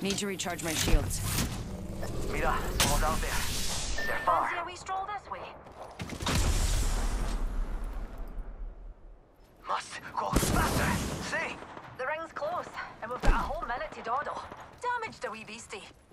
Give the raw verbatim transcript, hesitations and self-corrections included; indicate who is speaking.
Speaker 1: Need to recharge my shields.
Speaker 2: Mira, someone's out there. They're far.
Speaker 3: Fancy a wee stroll this way?
Speaker 2: Must go faster. See?
Speaker 3: The ring's close, and we've got a whole minute to dawdle. Damaged a wee beastie.